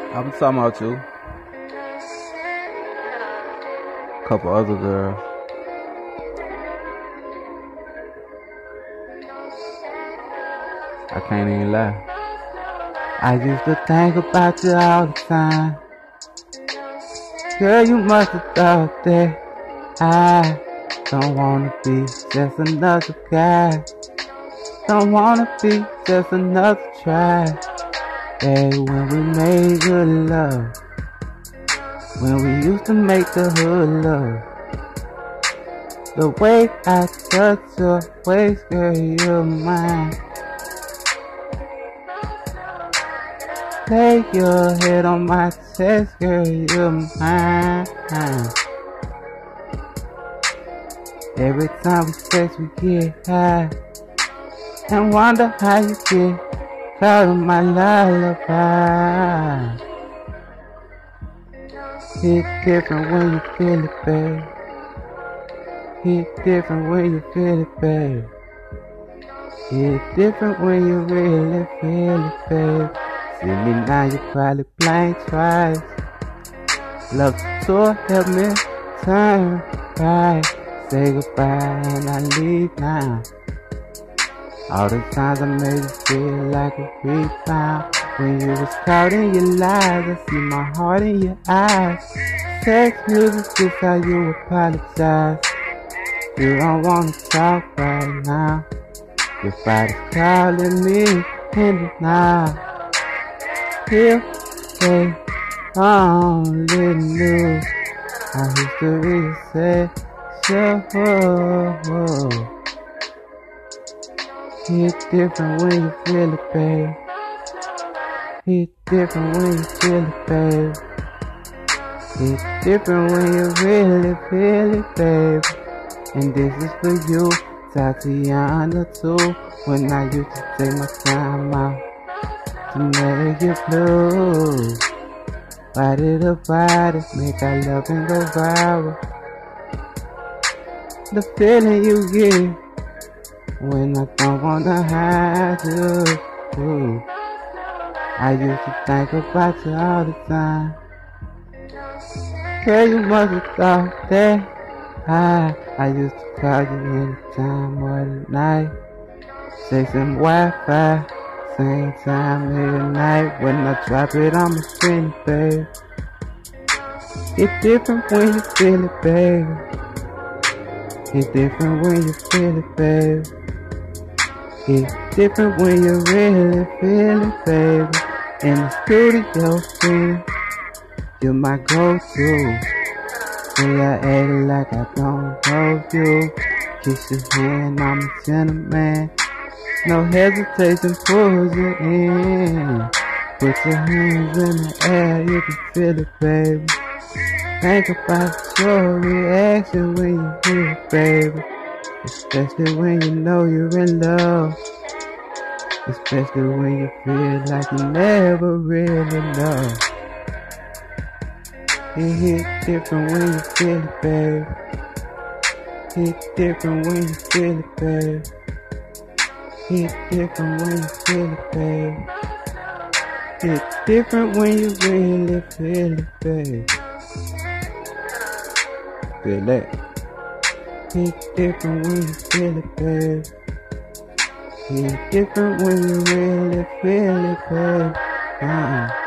I'm talking about you. Couple other girls. I can't even lie. I used to think about you all the time. Girl, you must have thought that I don't wanna be just another guy. Don't wanna be just another try. Hey, when we made good love, when we used to make the hood love, the way I touch your waist, girl, you're mine. Lay your head on my chest, girl, you're mine. Every time we sex, we get high, and wonder how you get caught in my lullaby. It's different when you feel it, babe. It's different when you feel it, babe. It's different when you really feel it, babe. See me now, you probably blink twice. Love the tour, help me turn right. Say goodbye and I leave now. All the times I made you feel like a rebound. When you was caught in your lies, I see my heart in your eyes. Sex music, just how you apologize. You don't wanna talk right now. Your body's calling me in the night. Here, they only knew how history said, sure. It's different when you feel it, babe. It's different when you feel it, babe. It's different when you really feel it, babe. And this is for you, Tatiana too. When I used to take my time out to make you blue. Body to body, make our love and go viral. The feeling you get when I don't wanna hide you. Ooh. I used to think about you all the time. Girl, you must have thought that I used to call you anytime or the night. Sex and Wi-Fi, same time every night. When I drop it, I'ma spin it, babe. It's different when you feel it, babe. It's different when you feel it, babe. It's different when you really feel it, baby. In the studio scene, you're my go-to. Say I act like I don't know you. Kiss your hand, I'm a gentleman. No hesitation, pulls you in. Put your hands in the air, you can feel it, baby. Think about your reaction when you hear it, baby. Especially when you know you're in love. Especially when you feel like you never really know. It hits different when you feel it, babe. It's different when you feel it, babe. It's different when you feel it, babe. It's different when you really feel it, babe. Feel that? It's different when you feel it, babe. It's different when you really feel it, babe.